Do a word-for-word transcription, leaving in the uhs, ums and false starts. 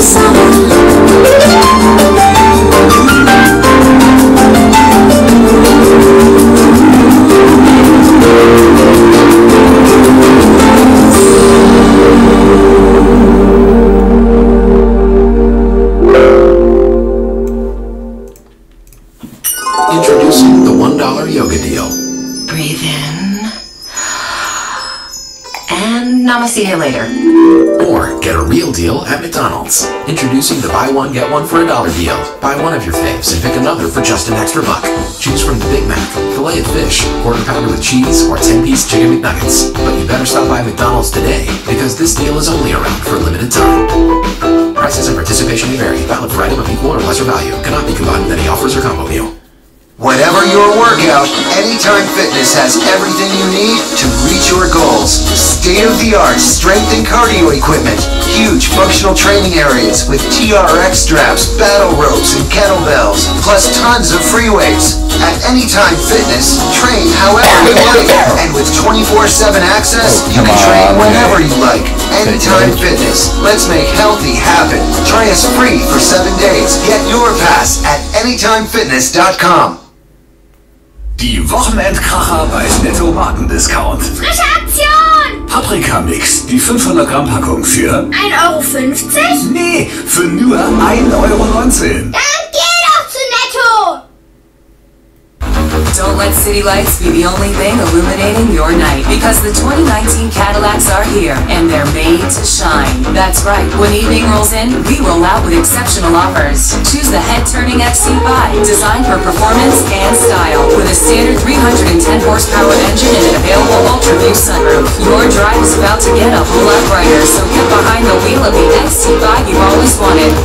Introducing the one dollar yoga deal. Breathe in. And namaste here later. Or get a real deal at McDonald's. Introducing the buy one get one for a dollar deal. Buy one of your faves and pick another for just an extra buck. Choose from the Big Mac, filet of fish, quarter pounder with cheese, or ten piece chicken McNuggets. But you better stop by McDonald's today because this deal is only around for a limited time. Prices and participation may vary. Valid for item of equal or lesser value. Cannot be combined with any offers or combo meal. Whatever your workout, Anytime Fitness has everything you need to reach your goals. State-of-the-art strength and cardio equipment, huge functional training areas with T R X straps, battle ropes, and kettlebells, plus tons of free weights. At Anytime Fitness, train however you like, and with twenty-four seven access, you can train whenever you like. Anytime Fitness, let's make healthy happen. Try us free for seven days. Get your pass at anytime fitness dot com. Die Wochenendkracher bei Netto Markendiscount. Frische Aktion! Paprikamix, die fünfhundert Gramm Packung für... ein Euro fünfzig? Nee, für nur ein Euro neunzehn. Dann geh doch zu Netto! Don't let city lights be the only thing illuminating your night, because the twenty nineteen Cadillacs are here, and they're made to shine. That's right, when evening rolls in, we roll out with exceptional offers. Choose the head-turning X C five, designed for performance and style, with a standard three hundred ten horsepower engine and an available Ultra-View sunroof. Your drive is about to get a whole lot brighter, so get behind the wheel of the X C five you've always wanted.